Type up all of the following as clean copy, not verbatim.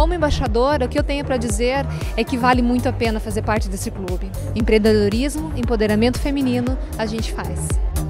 como embaixadora, o que eu tenho para dizer é que vale muito a pena fazer parte desse clube. Empreendedorismo, empoderamento feminino, a gente faz.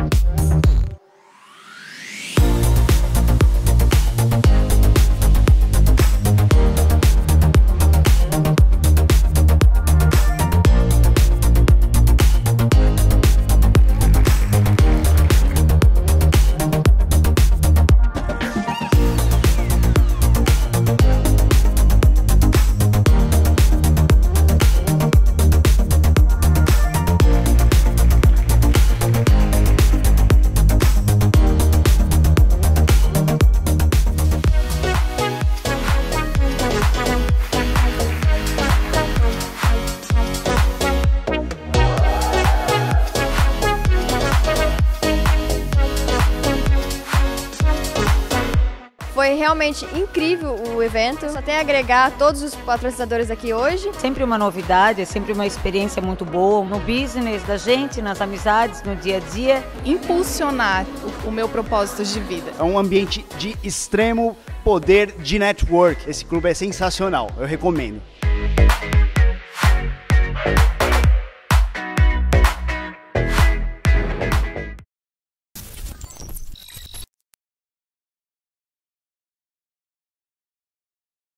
Foi realmente incrível o evento, só tem a agregar todos os patrocinadores aqui hoje. Sempre uma novidade, é sempre uma experiência muito boa no business da gente, nas amizades, no dia a dia. Impulsionar o meu propósito de vida. É um ambiente de extremo poder de network. Esse clube é sensacional, eu recomendo.